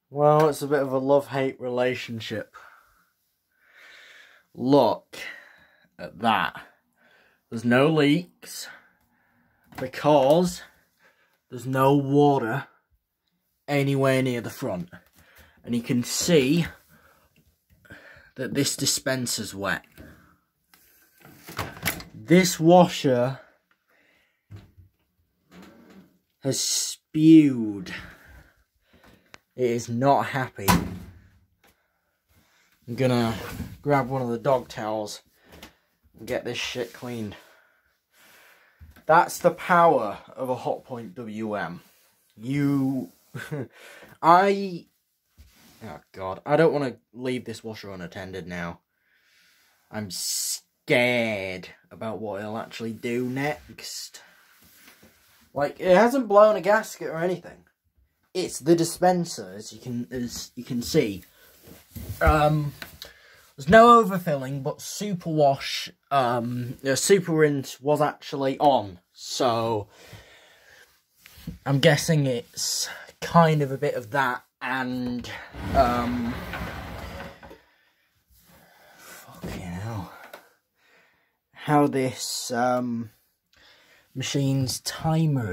Well, it's a bit of a love-hate relationship. Look at that. There's no leaks because there's no water anywhere near the front. And you can see that this dispenser's wet. This washer has spewed. It is not happy. I'm gonna grab one of the dog towels and get this shit cleaned. That's the power of a Hotpoint WM. Oh God, I don't want to leave this washer unattended now. I'm scared about what it'll actually do next. Like, it hasn't blown a gasket or anything. It's the dispenser, as you can see. There's no overfilling, but super wash, super rinse was actually on. So I'm guessing it's kind of a bit of that, and fucking hell, how this machine's timer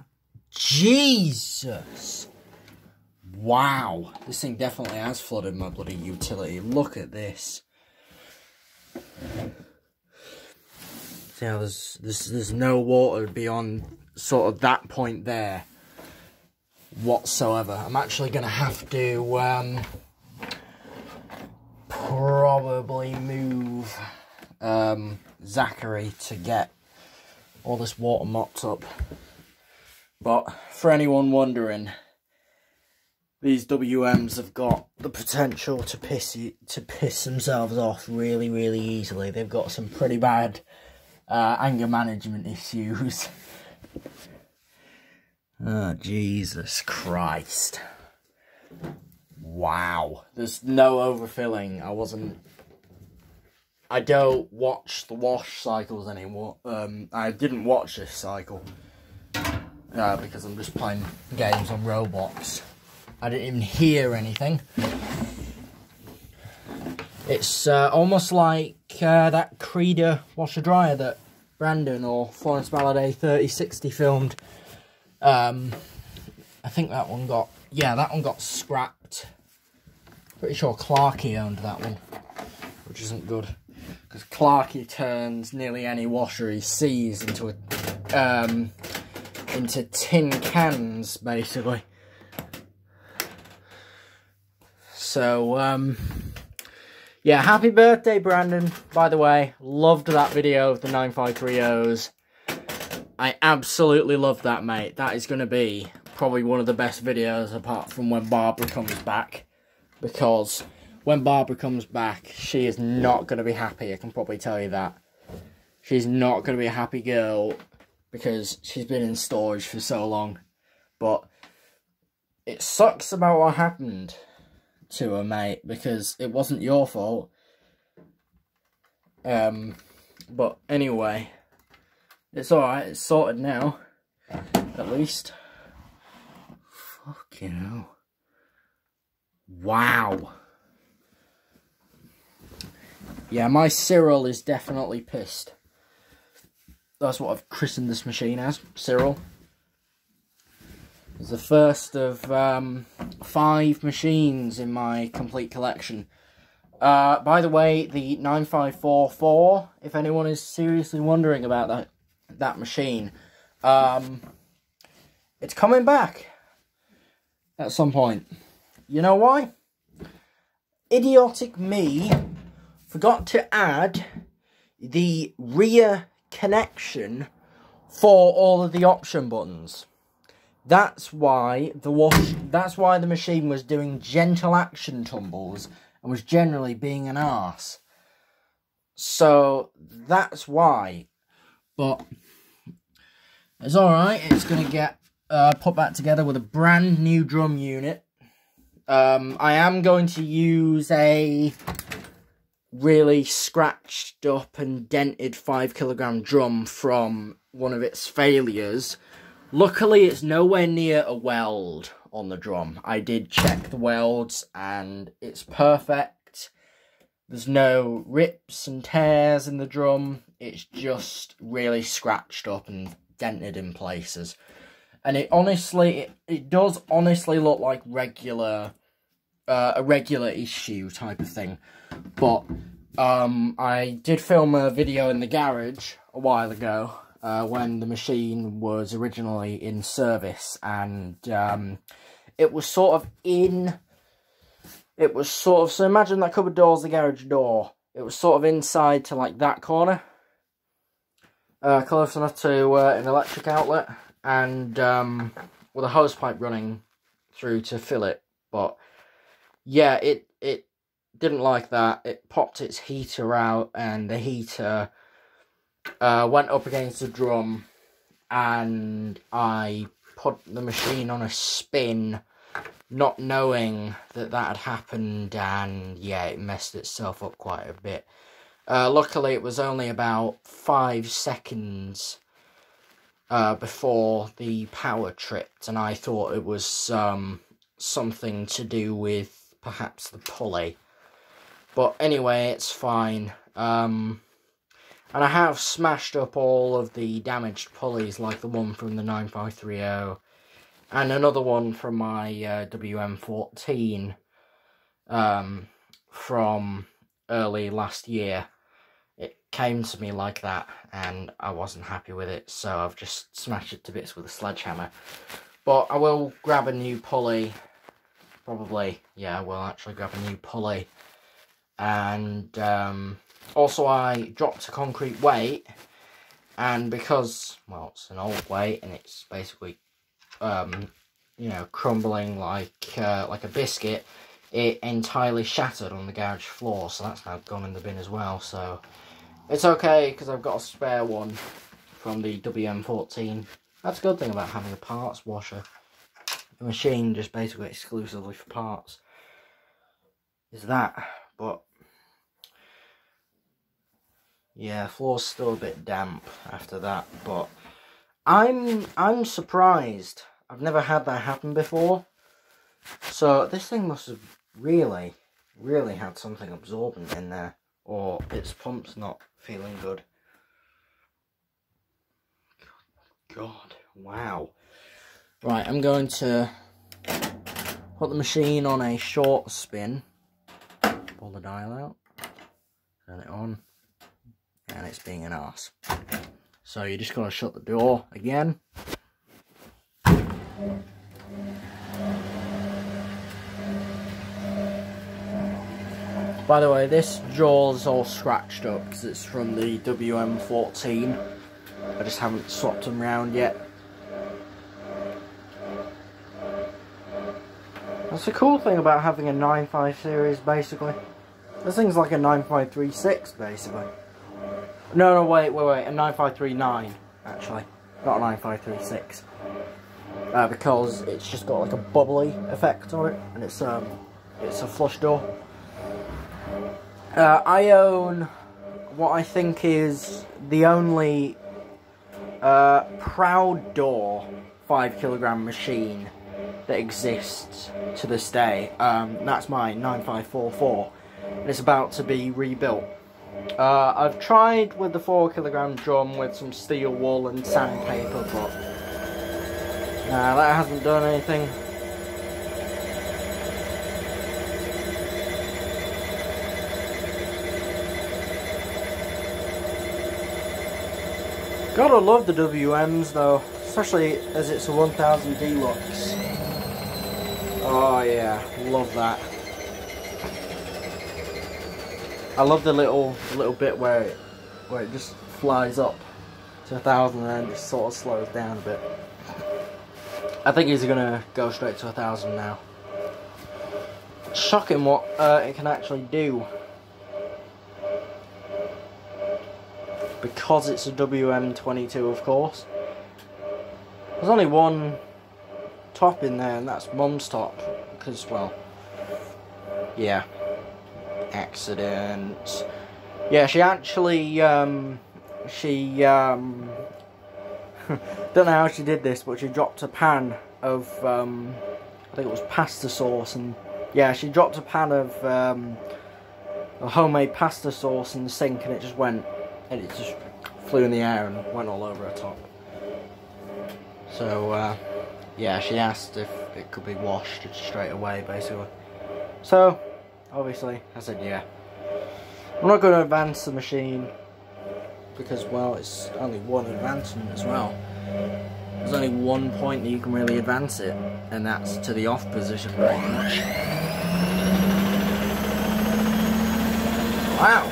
Jesus! Wow, this thing definitely has flooded my bloody utility. Look at this. See how there's no water beyond sort of that point there whatsoever. I'm actually gonna have to probably move Zachary to get all this water mopped up. But for anyone wondering, these WMs have got the potential to piss themselves off really, really easily. They've got some pretty bad anger management issues. Oh, Jesus Christ. Wow. There's no overfilling. I don't watch the wash cycles anymore. I didn't watch this cycle. Because I'm just playing games on Roblox. I didn't even hear anything. It's almost like that Creeder washer dryer that Brandon or Florence Balladay 3060 filmed. I think that one got scrapped. Pretty sure Clarky owned that one, which isn't good, because Clarky turns nearly any washer he sees into tin cans, basically. So, yeah, happy birthday, Brandon, by the way. Loved that video of the 953Os. I absolutely love that, mate. That is going to be probably one of the best videos, apart from when Barbara comes back. Because when Barbara comes back, she is not going to be happy, I can probably tell you that. She's not going to be a happy girl, because she's been in storage for so long. But it sucks about what happened to her, mate, because it wasn't your fault. But anyway, it's alright, it's sorted now, at least. Fucking hell. Wow. Yeah, my Cyril is definitely pissed. That's what I've christened this machine as, Cyril. It's the first of 5 machines in my complete collection. By the way, the 9544, if anyone is seriously wondering about that machine, it's coming back at some point. You know why? Idiotic me forgot to add the rear connection for all of the option buttons. That's why the machine was doing gentle action tumbles and was generally being an arse. So that's why. But it's alright, it's gonna get put back together with a brand new drum unit. I am going to use a really scratched up and dented 5kg drum from one of its failures. Luckily, it's nowhere near a weld on the drum. I did check the welds and it's perfect. There's no rips and tears in the drum. It's just really scratched up and dented in places. And it honestly, it does honestly look like a regular issue type of thing. But I did film a video in the garage a while ago when the machine was originally in service, and it was sort of so imagine that cupboard door's the garage door. It was sort of inside to like that corner, close enough to an electric outlet, and with a hose pipe running through to fill it. But yeah, it didn't like that. It popped its heater out, and the heater went up against the drum, and I put the machine on a spin, not knowing that had happened, and yeah, it messed itself up quite a bit. Luckily, it was only about 5 seconds before the power tripped, and I thought it was something to do with perhaps the pulley. But anyway, it's fine. And I have smashed up all of the damaged pulleys, like the one from the 9530 and another one from my wm14 from early last year. It came to me like that, and I wasn't happy with it, so I've just smashed it to bits with a sledgehammer. But I will grab a new pulley. Probably, yeah, I will actually grab a new pulley. And also I dropped a concrete weight, and because, well, it's an old weight and it's basically you know, crumbling like a biscuit, it entirely shattered on the garage floor, so that's now gone in the bin as well. So it's okay, because I've got a spare one from the wm14. That's a good thing about having a parts washer. The machine just basically exclusively for parts is that. But yeah, floor's still a bit damp after that, but I'm surprised. I've never had that happen before. So this thing must have really had something absorbent in there, or its pump's not feeling good. God, wow. Right, I'm going to put the machine on a short spin. Pull the dial out, turn it on, and it's being an arse. So you just gotta shut the door again. By the way, this jaw's all scratched up because it's from the wm14. I just haven't swapped them round yet. That's the cool thing about having a 95 series, basically. This thing's like a 9536, basically. No, wait, a 9539, actually. Not a 9536. Because it's just got like a bubbly effect on it, and it's a flush door. I own what I think is the only proud door 5 kilogram machine that exists to this day. That's my 9544, and it's about to be rebuilt. I've tried with the 4 kilogram drum with some steel wool and sandpaper, but that hasn't done anything. Gotta love the WMs though, especially as it's a 1000 Deluxe. Oh yeah, love that. I love the little bit where it just flies up to 1000 and then just sort of slows down a bit. I think he's gonna go straight to 1000 now. It's shocking what it can actually do. Because it's a wm22, of course. There's only one top in there, and that's Mum's top. Because, well, yeah, accident. Yeah, she actually, don't know how she did this, but she dropped a pan of I think it was pasta sauce, and yeah, she dropped a pan of a homemade pasta sauce in the sink, and it just went, and it just flew in the air and went all over her top. So yeah, she asked if it could be washed straight away, basically. So obviously I said yeah. I'm not going to advance the machine because, well, it's only one advancement as well. There's only one point that you can really advance it, and that's to the off position pretty much. Wow!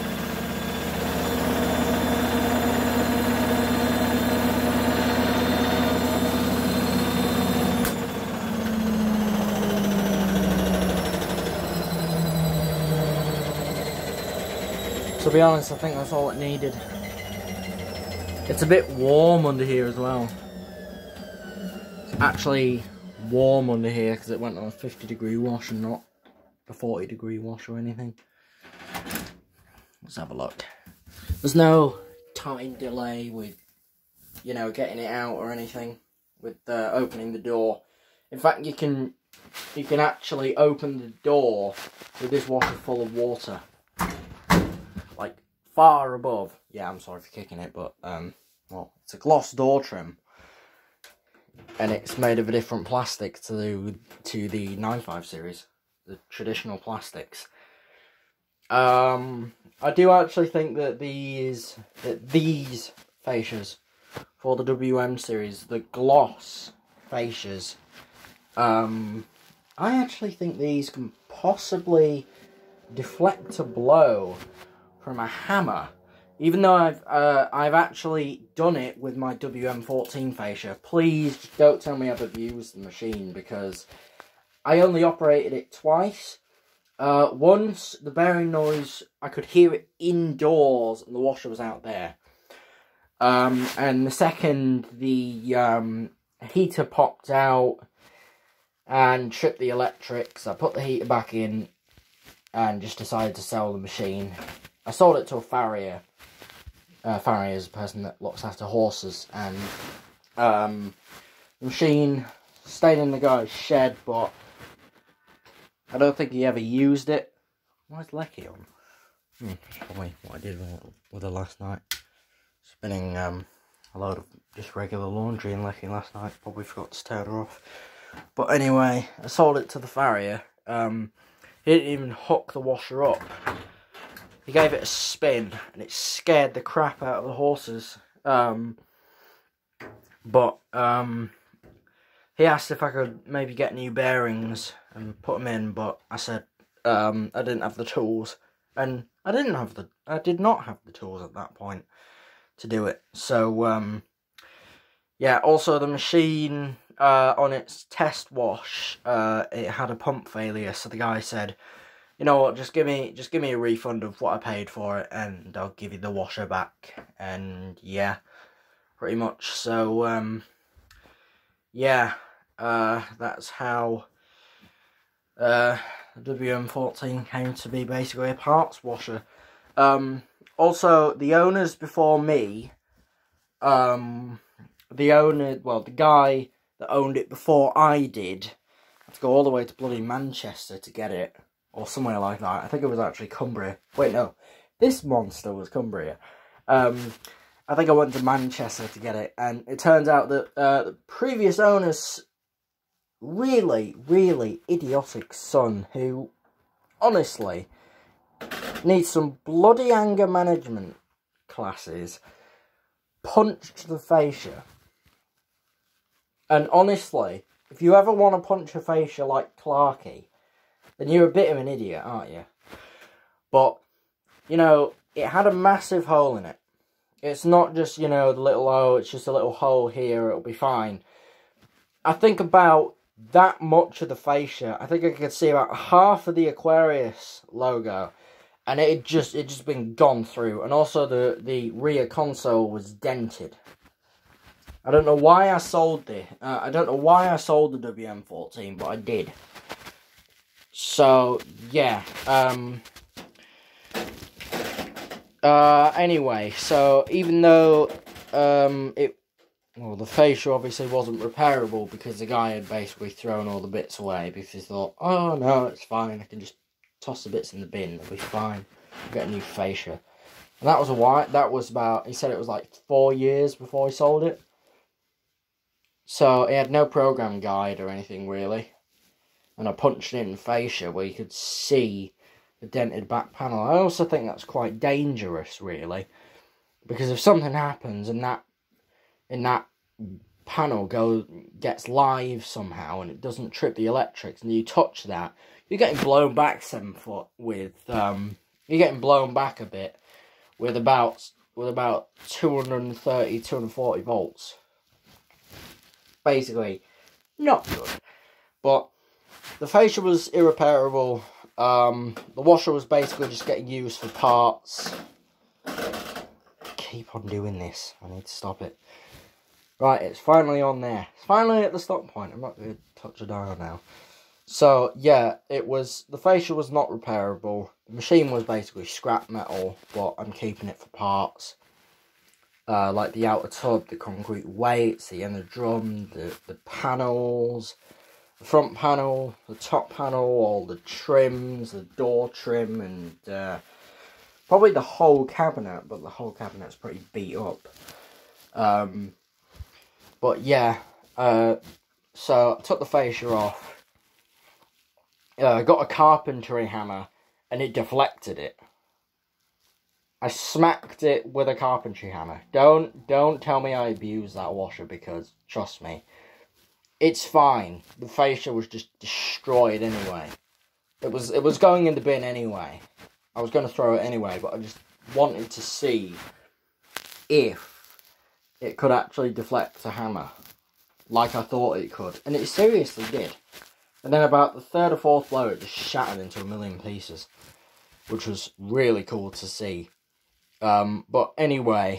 To be honest, I think that's all it needed. It's a bit warm under here as well. It's actually warm under here because it went on a 50-degree wash and not a 40-degree wash or anything. Let's have a look. There's no time delay with, you know, getting it out or anything with opening the door. In fact, you can actually open the door with this washer full of water. Like, far above. Yeah, I'm sorry for kicking it, but, well, it's a gloss door trim. And it's made of a different plastic to the 95 series. The traditional plastics. I do actually think that these fascias for the WM series, the gloss fascias, I actually think these can possibly deflect a blow from a hammer, even though I've actually done it with my WM14 fascia. Please don't tell me I've abused the machine, because I only operated it twice. Once, the bearing noise, I could hear it indoors and the washer was out there. And the second, the heater popped out and tripped the electrics. I put the heater back in and just decided to sell the machine. I sold it to a farrier. Farrier is a person that looks after horses, and the machine stayed in the guy's shed, but I don't think he ever used it. Why is Lecky on? That's probably what I did with her last night. Spinning a load of just regular laundry in Lecky last night. Probably forgot to turn her off. But anyway, I sold it to the farrier. He didn't even hook the washer up. He gave it a spin, and it scared the crap out of the horses. But he asked if I could maybe get new bearings and put them in, but I said I didn't have the tools, and I did not have the tools at that point to do it. So yeah. Also, the machine on its test wash, it had a pump failure. So the guy said, "You know what? Just give me a refund of what I paid for it, and I'll give you the washer back." And yeah, pretty much. So yeah, that's how WM14 came to be, basically a parts washer. Also, the owners before me, the guy that owned it before I did, had to go all the way to bloody Manchester to get it, or somewhere like that. I think it was actually Cumbria. Wait, no, this monster was Cumbria. I think I went to Manchester to get it, and it turns out that the previous owner's really, really idiotic son, who, honestly, needs some bloody anger management classes, punched the fascia. And honestly, if you ever want to punch a fascia like Clarky, then you're a bit of an idiot, aren't you? But, you know, it had a massive hole in it. It's not just, you know, the little, oh, it's just a little hole here, it'll be fine. I think about that much of the fascia. I think I could see about half of the Aquarius logo, and it just been gone through. And also the rear console was dented. I don't know why I sold the WM14, but I did. So yeah. Anyway, so even though well, the fascia obviously wasn't repairable because the guy had basically thrown all the bits away because he thought, oh no, it's fine, I can just toss the bits in the bin, it'll be fine, I'll get a new fascia. And that was about, he said it was like 4 years before he sold it. So he had no program guide or anything really. And I punched in fascia where you could see the dented back panel. I also think that's quite dangerous really. Because if something happens and that panel gets live somehow and it doesn't trip the electrics and you touch that, you're getting blown back 7 foot with you're getting blown back a bit with about 230, 240 volts. Basically, not good. But the fascia was irreparable. The washer was basically just getting used for parts. Keep on doing this. I need to stop it. Right, it's finally on there. It's finally at the stop point. I'm not going to touch a dial now. So, yeah, the fascia was not repairable. The machine was basically scrap metal, but I'm keeping it for parts. Like the outer tub, the concrete weights, the inner drum, the panels, the front panel, the top panel, all the trims, the door trim, and probably the whole cabinet, but the whole cabinet's pretty beat up. But yeah, so I took the fascia off. Got a carpentry hammer and it deflected it. I smacked it with a carpentry hammer. Don't tell me I abused that washer because trust me, it's fine. The fascia was just destroyed anyway. It was going in the bin anyway. I was going to throw it anyway, but I just wanted to see if it could actually deflect a hammer like I thought it could, and it seriously did. And then about the 3rd or 4th blow, it just shattered into a million pieces, which was really cool to see. But anyway,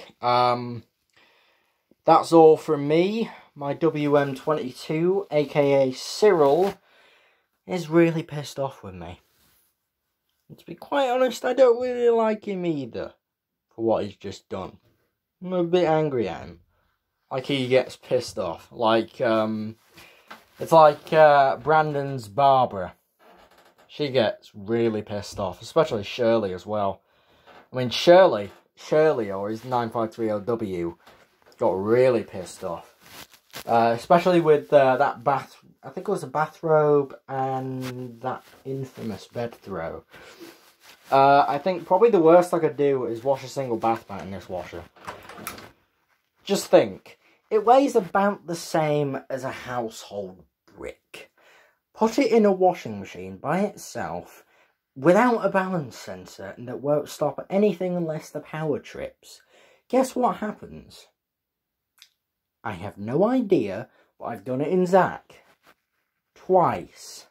that's all from me. My wm22, aka Cyril, is really pissed off with me. And to be quite honest, I don't really like him either for what he's just done. I'm a bit angry at him. Like he gets pissed off. Like, it's like Brandon's Barbara. She gets really pissed off, especially Shirley as well. I mean, Shirley, or his 953LW, got really pissed off. Especially with that I think it was a bathrobe and that infamous bed throw. I think probably the worst I could do is wash a single bath mat in this washer. Just think, it weighs about the same as a household brick. Put it in a washing machine by itself, without a balance sensor, and that won't stop anything unless the power trips. Guess what happens? I have no idea, but I've done it in Zach. Twice.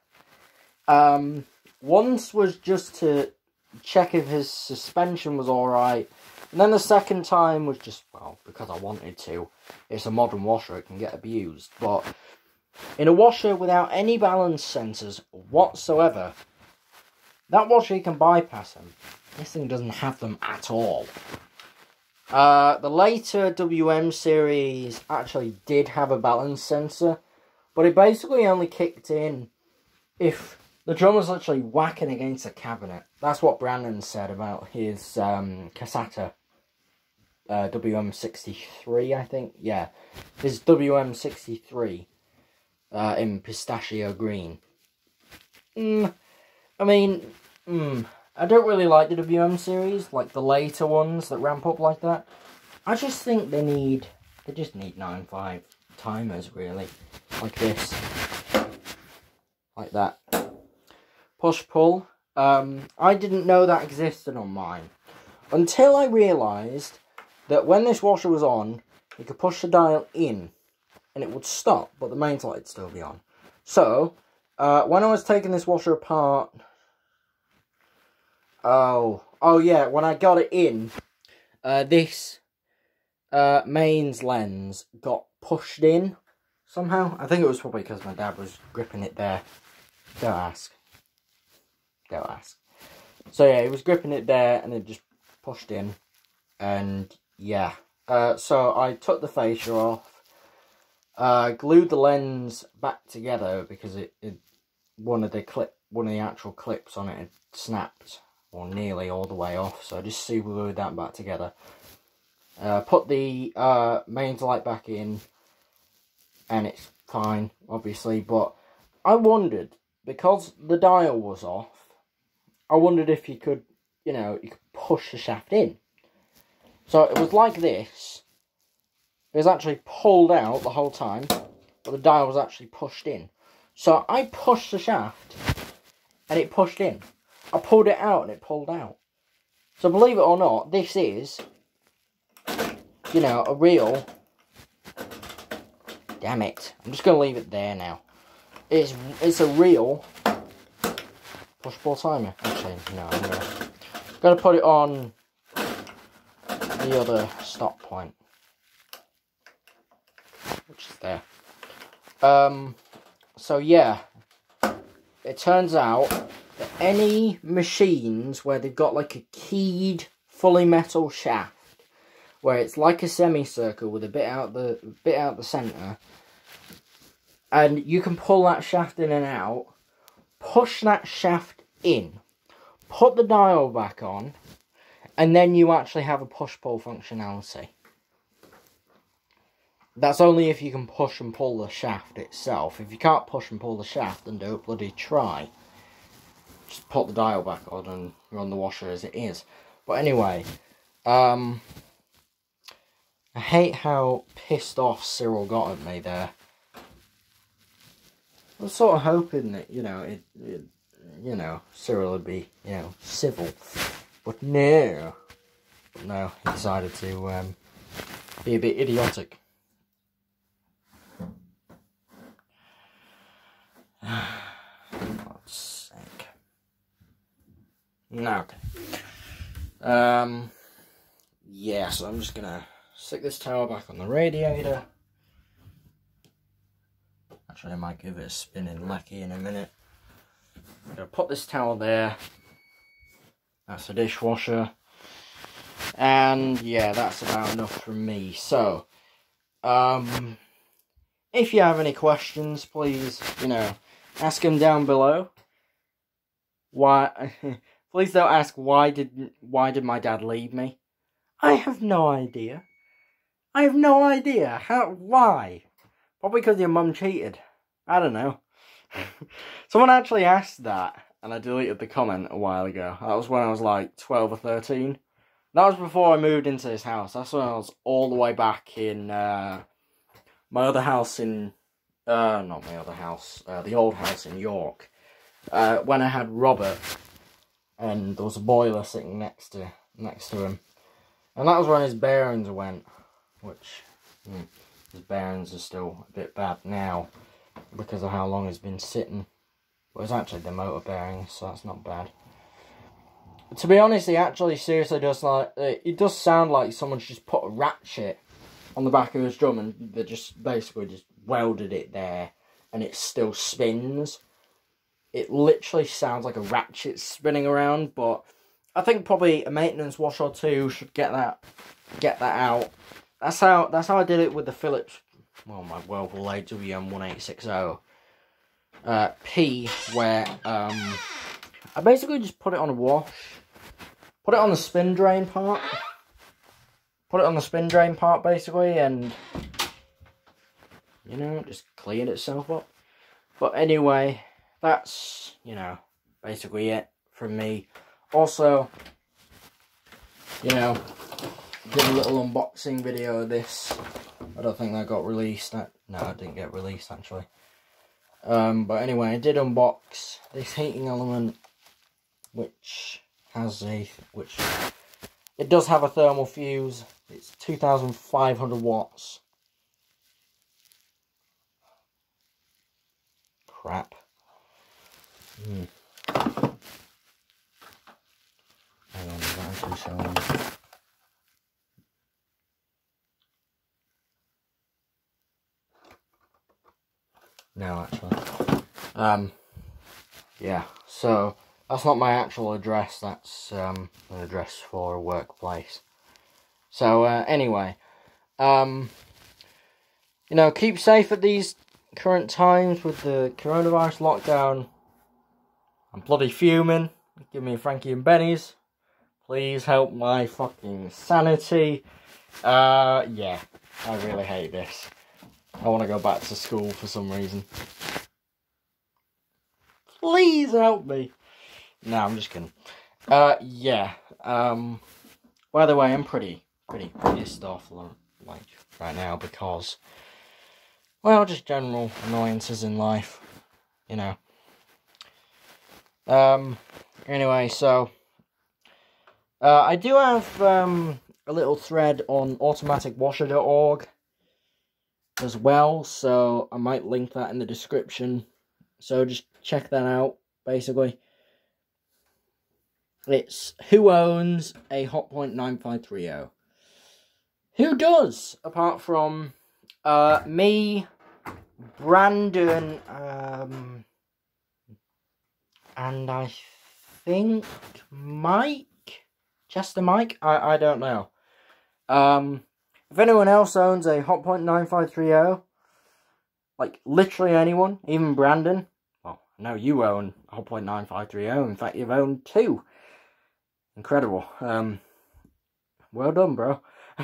Once was just to check if his suspension was alright, and then the second time was just, well, because I wanted to. It's a modern washer, it can get abused, but in a washer without any balance sensors whatsoever, that washer, you can bypass them. This thing doesn't have them at all. The later WM series actually did have a balance sensor, but it basically only kicked in if the drum was literally whacking against a cabinet. That's what Brandon said about his Cassata WM63, I think. Yeah, his WM63 in pistachio green. I mean, I don't really like the WM series, like the later ones that ramp up like that. I just think they just need 9.5 timers, really. Like this. Like that. Push-pull. I didn't know that existed on mine. Until I realised that when this washer was on, you could push the dial in, and it would stop, but the mains light would still be on. So, when I was taking this washer apart... Oh yeah, when I got it in, this mains lens got pushed in somehow. I think it was probably because my dad was gripping it there. Don't ask. Don't ask. So yeah, he was gripping it there and it just pushed in. And yeah, so I took the fascia off. glued the lens back together because one of the actual clips on it had snapped, or nearly all the way off, so I just super glued that back together. Put the mains light back in, and it's fine, obviously, but I wondered, because the dial was off, I wondered if you could, you could push the shaft in. So it was like this. It was actually pulled out the whole time, but the dial was actually pushed in. So I pushed the shaft, and it pushed in. I pulled it out, and it pulled out. So believe it or not, this is, a real... Damn it. I'm just going to leave it there now. It's a real push-pull timer. Actually, no, I'm going to put it on the other stop point, which is there. So yeah, it turns out that any machines where they've got like a keyed fully metal shaft, where it's like a semicircle with a bit out the centre, and you can pull that shaft in and out, push that shaft in, put the dial back on, and then you actually have a push-pull functionality. That's only if you can push and pull the shaft itself. If you can't push and pull the shaft, then don't bloody try. Just put the dial back on and run the washer as it is. But anyway, I hate how pissed off Cyril got at me there. I was sort of hoping that, Cyril would be, civil. But no. No, he decided to be a bit idiotic. God's sake. No, okay. Yeah, so I'm just gonna stick this towel back on the radiator. Actually, I might give it a spinning lecky in a minute. I'm gonna put this towel there. That's the dishwasher. And yeah, that's about enough from me. So, if you have any questions, please, ask them down below. Why? Please don't ask why did my dad leave me. I have no idea. I have no idea. Why? Probably because your mum cheated. I don't know. Someone actually asked that, and I deleted the comment a while ago. That was when I was like 12 or 13. That was before I moved into this house. That's when I was all the way back in my other house in... not my other house. The old house in York. When I had Robert, and there was a boiler sitting next to him. And that was when his bearings went, which his bearings are still a bit bad now because of how long it's been sitting. Well, it's actually the motor bearings, so that's not bad. To be honest, he actually seriously does it does sound like someone's just put a ratchet on the back of his drum and they just basically just welded it there and it still spins. It literally sounds like a ratchet spinning around, but I think probably a maintenance wash or two should get that out. That's how I did it with the Philips, well, my Whirlpool wm22 P, where I basically just put it on a wash, put it on the spin drain part, basically, and just cleared itself up. But anyway, that's basically it from me. Also, did a little unboxing video of this. I don't think that got released. No, it didn't get released actually. But anyway, I did unbox this heating element, which it does have a thermal fuse. It's 2,500 watts. Crap. Hang on, is that actually showing? No, actually. Yeah, so that's not my actual address, that's an address for a workplace. So, anyway, yeah, you know, keep safe at these current times with the coronavirus lockdown. I'm bloody fuming. Give me a Frankie and Benny's. Please help my fucking sanity. Yeah, I really hate this. I want to go back to school for some reason. Please help me. No, I'm just kidding. Yeah. By the way, I'm pretty pissed off, like, right now because, well, just general annoyances in life, you know. Anyway, so, I do have, a little thread on automaticwasher.org as well, so I might link that in the description. So just check that out, basically. It's who owns a Hotpoint 9530? Who does? Apart from me, Brandon, and I think Mike? Chester Mike? I don't know. If anyone else owns a Hotpoint 9530, like literally anyone, even Brandon, well, I know you own a Hotpoint 9530, in fact you've owned 2. Incredible. Well done, bro.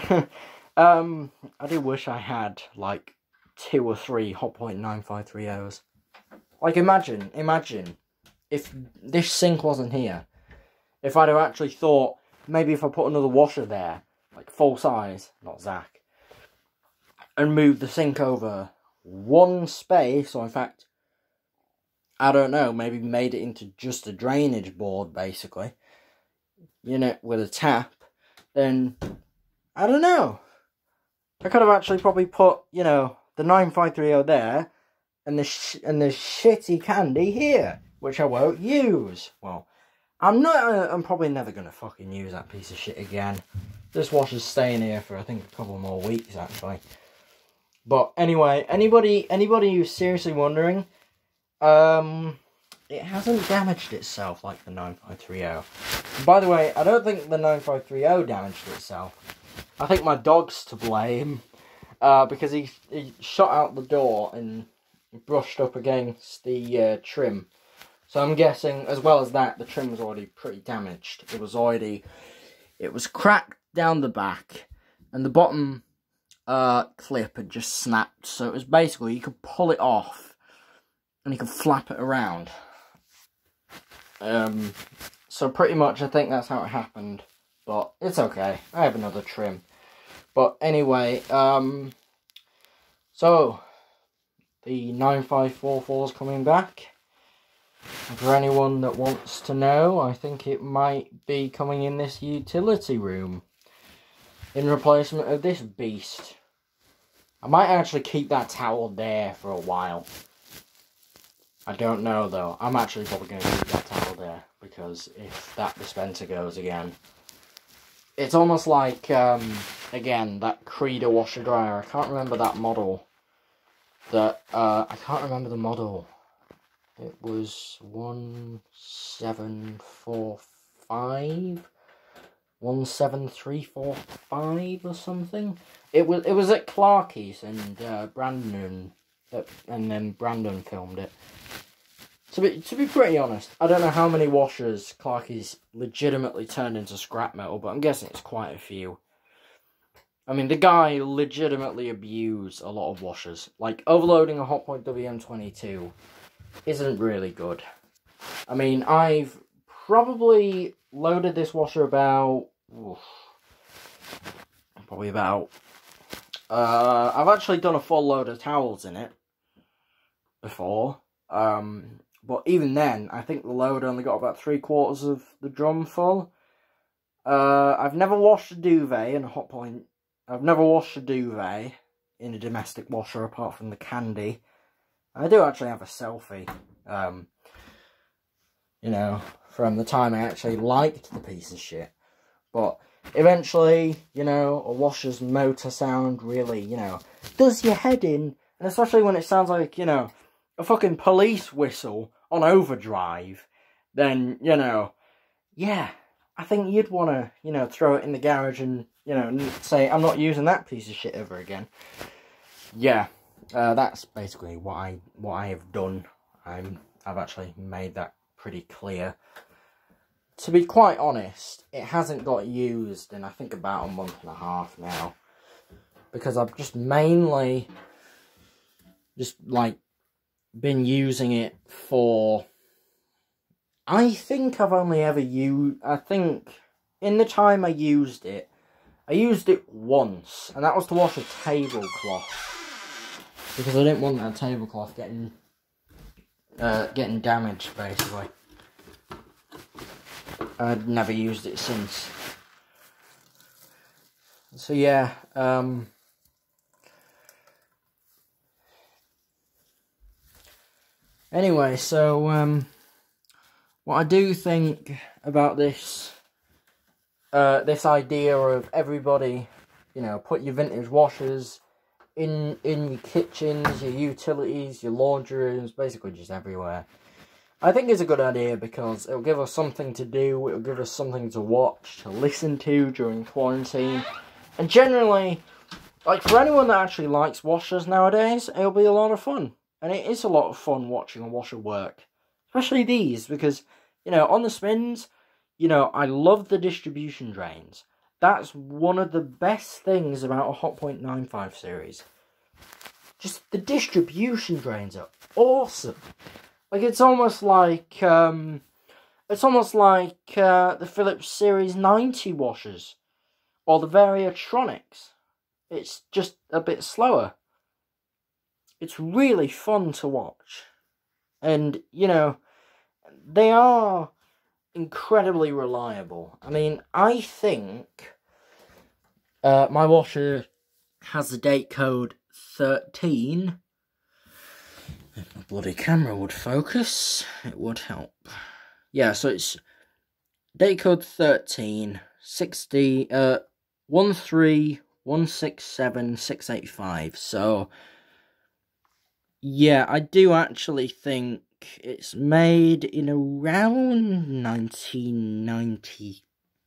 I do wish I had, like, 2 or 3 Hotpoint 9530s. Like, imagine, if this sink wasn't here, if I'd have actually thought, maybe if I put another washer there, like, full size, not Zach, and moved the sink over one space, or in fact, I don't know, maybe made it into just a drainage board, basically, you know, with a tap, then, I don't know. I could have actually probably put, you know, the 9530 there, and the shitty candy here, which I won't use. Well, I'm probably never going to fucking use that piece of shit again. This washer's staying here for, I think, a couple more weeks, actually. But, anyway, anybody who's seriously wondering, it hasn't damaged itself like the 9530. By the way, I don't think the 9530 damaged itself. I think my dog's to blame, because he shot out the door and brushed up against the trim. So I'm guessing, as well as that, the trim was already pretty damaged. It was cracked down the back, and the bottom clip had just snapped. So it was basically, you could pull it off, and you could flap it around. So pretty much, I think that's how it happened. But it's okay. I have another trim. But anyway, so the 9544 is coming back. For anyone that wants to know, I think it might be coming in this utility room in replacement of this beast. I might actually keep that towel there for a while. I don't know though. I'm actually probably going to keep that towel there because if that dispenser goes again, it's almost like, again, that Credo washer dryer. I can't remember that model. I can't remember the model. It was 1745? 17345 or something? It was at Clarky's and Brandon, and then Brandon filmed it. To be pretty honest, I don't know how many washers Clarky's legitimately turned into scrap metal, but I'm guessing it's quite a few. I mean, the guy legitimately abused a lot of washers. Like, overloading a Hotpoint wm22 isn't really good. I mean, I've probably loaded this washer about... I've actually done a full load of towels in it before. But even then, I think the load only got about 3/4 of the drum full. I've never washed a duvet in a Hotpoint. I've never washed a duvet in a domestic washer apart from the candy. I do actually have a selfie, you know, from the time I actually liked the piece of shit. But eventually, you know, a washer's motor sound really, you know, does your head in. And especially when it sounds like, you know, a fucking police whistle on overdrive, then, you know, yeah, I think you'd want to, you know, throw it in the garage and, you know, say, I'm not using that piece of shit ever again. Yeah, that's basically what I have done. I've actually made that pretty clear. To be quite honest, it hasn't got used in I think about a month and a half now, because I've just mainly like been using it for. I think I've only ever used. I think in the time I used it once, and that was to wash a tablecloth, because I didn't want that tablecloth getting damaged, basically. I'd never used it since. So yeah, anyway, so what I do think about this idea of everybody, you know, put your vintage washers in your kitchens, your utilities, your laundry rooms, basically just everywhere. I think it's a good idea because it'll give us something to do, it'll give us something to watch, to listen to during quarantine. And generally, like for anyone that actually likes washers nowadays, it'll be a lot of fun. And it is a lot of fun watching a washer work. Especially these, because, you know, on the spins, you know, I love the distribution drains. That's one of the best things about a Hotpoint 95 series. Just the distribution drains are awesome. Like, it's almost like the Philips Series 90 washers, or the Variatronics. It's just a bit slower. It's really fun to watch. And, you know, they are incredibly reliable. I mean, I think my washer has the date code 13. If my bloody camera would focus, it would help. Yeah, so it's date code 13, 13167 So, yeah, I do actually think it's made in around 1990.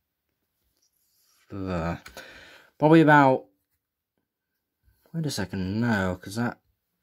Probably about. Wait a second, no, because that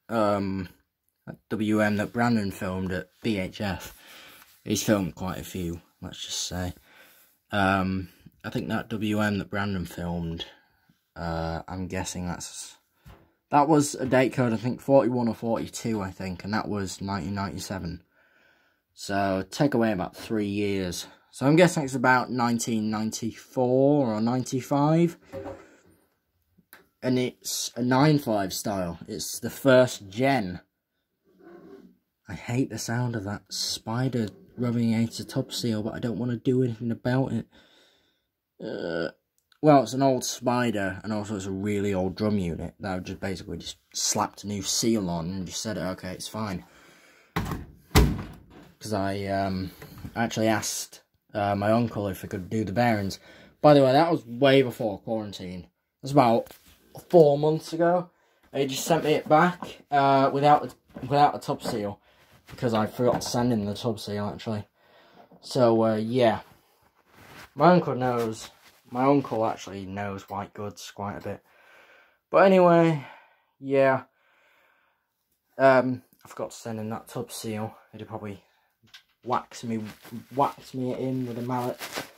WM that Brandon filmed at BHF, he's filmed quite a few, let's just say. I think that WM that Brandon filmed, I'm guessing that was a date code, I think 41 or 42, I think, and that was 1997. So take away about 3 years. So I'm guessing it's about 1994 or 95. And it's a 9.5 style. It's the first gen. I hate the sound of that spider rubbing against the top seal, but I don't want to do anything about it. Well, it's an old spider, and also it's a really old drum unit that I've just basically just slapped a new seal on and just said, okay, it's fine. Because I actually asked my uncle if I could do the bearings. By the way, that was way before quarantine. It was about 4 months ago. He just sent me it back without a tub seal, because I forgot to send him the tub seal, actually. So, yeah. My uncle actually knows white goods quite a bit. But anyway, yeah. I forgot to send him that tub seal. He'd probably wax me in with a mallet.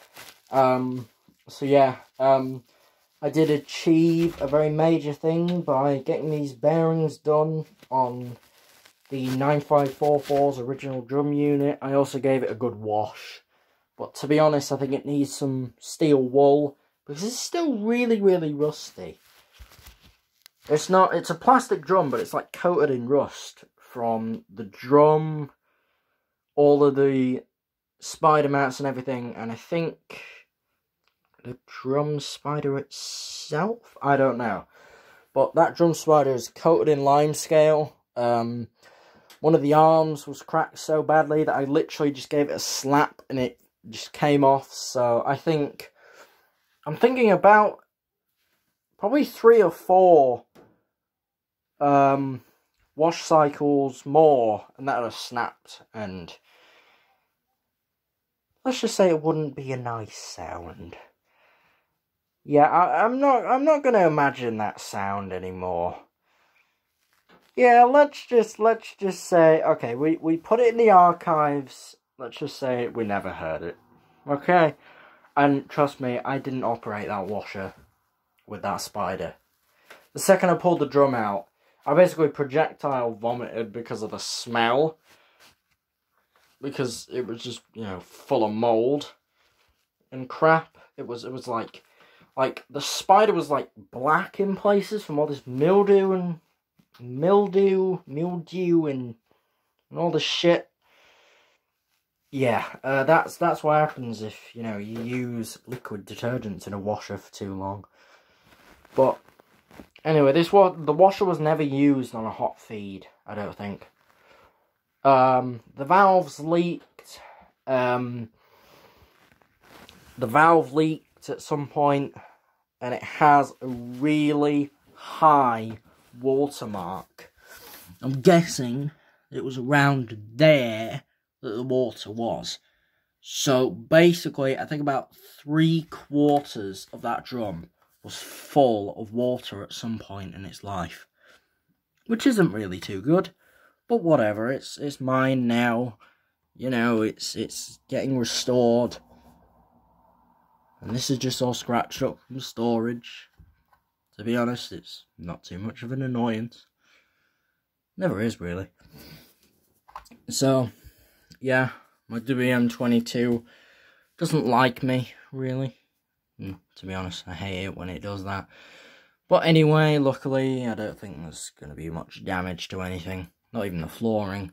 So yeah, I did achieve a very major thing by getting these bearings done on the 9544's original drum unit. I also gave it a good wash. But to be honest, I think it needs some steel wool, because it's still really, really rusty. It's a plastic drum, but it's like coated in rust from the drum, all of the spider mounts and everything, and I think the drum spider itself? I don't know. But that drum spider is coated in limescale. One of the arms was cracked so badly that I literally just gave it a slap and it just came off. So I'm thinking about probably 3 or 4 wash cycles more, and that would have snapped. And let's just say it wouldn't be a nice sound. Yeah, I'm not going to imagine that sound anymore. Yeah, let's just say, okay, we put it in the archives. Let's just say we never heard it. Okay? And trust me, I didn't operate that washer with that spider. The second I pulled the drum out, I basically projectile vomited because of the smell. Because it was just, you know, full of mold and crap. It was like the spider was like black in places from all this mildew and all the shit. Yeah, that's what happens if, you know, you use liquid detergents in a washer for too long. But anyway, the washer was never used on a hot feed, I don't think. The valves leaked. The valve leaked at some point, and it has a really high watermark. I'm guessing it was around there that the water was. So basically, I think about 3/4 of that drum was full of water at some point in its life, which isn't really too good. But whatever, it's mine now. You know, it's getting restored. And this is just all scratched up from storage. To be honest, it's not too much of an annoyance. Never is, really. So, yeah, my wm22 doesn't like me, really. To be honest, I hate it when it does that. But anyway, luckily, I don't think there's going to be much damage to anything. Not even the flooring.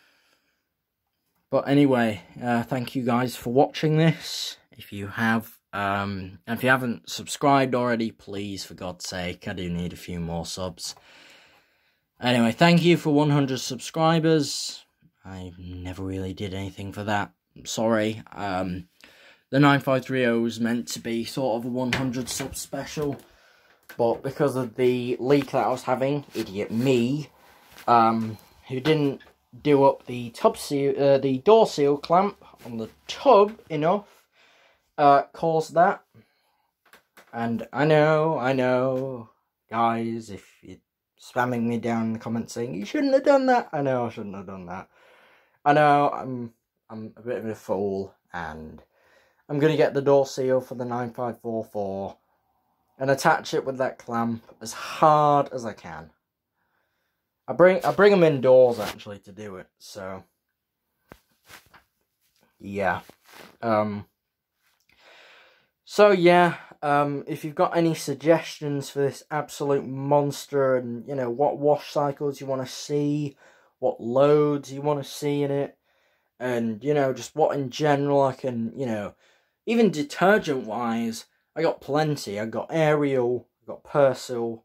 But anyway, thank you guys for watching this. If you have, and if you haven't subscribed already, please, for God's sake, I do need a few more subs. Anyway, thank you for 100 subscribers. I never really did anything for that. I'm sorry. The 9530 was meant to be sort of a 100 sub special. But because of the leak that I was having, idiot me, who didn't do up the the door seal clamp on the tub enough, caused that. And I know, guys, if you're spamming me down in the comments saying you shouldn't have done that, I know I shouldn't have done that. I know I'm a bit of a fool, and I'm gonna get the door seal for the 9544 and attach it with that clamp as hard as I can. I bring them indoors, actually, to do it, so yeah. If you've got any suggestions for this absolute monster, and, you know, what wash cycles you want to see, what loads you want to see in it, and, you know, just what in general I can, you know, even detergent-wise, I got plenty. I got Ariel, I got Persil.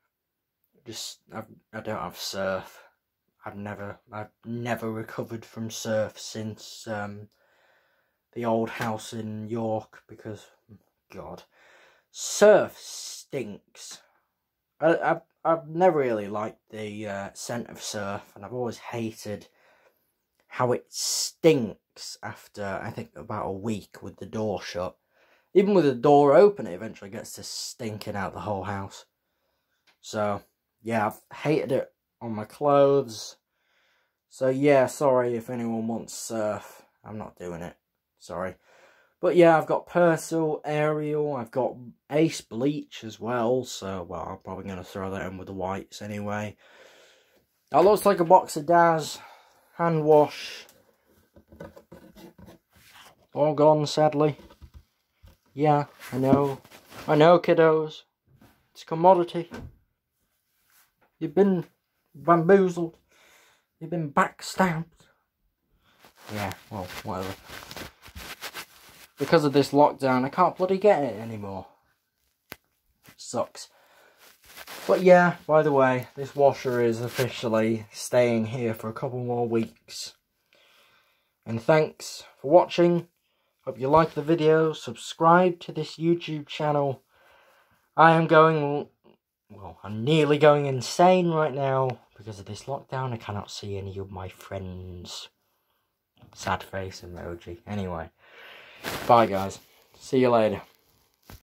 I don't have Surf. I've never recovered from Surf since the old house in York, because God, Surf stinks. I've never really liked the scent of Surf, and I've always hated how it stinks after, I think, about a week with the door shut. Even with the door open, it eventually gets to stinking out the whole house. So, yeah, I've hated it on my clothes. So, yeah, sorry if anyone wants Surf. I'm not doing it. Sorry. But, yeah, I've got Persil, Ariel, I've got Ace Bleach as well. So, well, I'm probably going to throw that in with the whites anyway. That looks like a box of Daz. Hand wash. All gone, sadly. Yeah, I know, kiddos. It's a commodity. You've been bamboozled. You've been backstabbed. Yeah, well, whatever. Because of this lockdown, I can't bloody get it anymore. It sucks. But yeah, by the way, this washer is officially staying here for a couple more weeks. And thanks for watching. Hope you liked the video. Subscribe to this YouTube channel. I'm nearly going insane right now because of this lockdown. I cannot see any of my friends. Sad face emoji. Anyway, bye guys. See you later.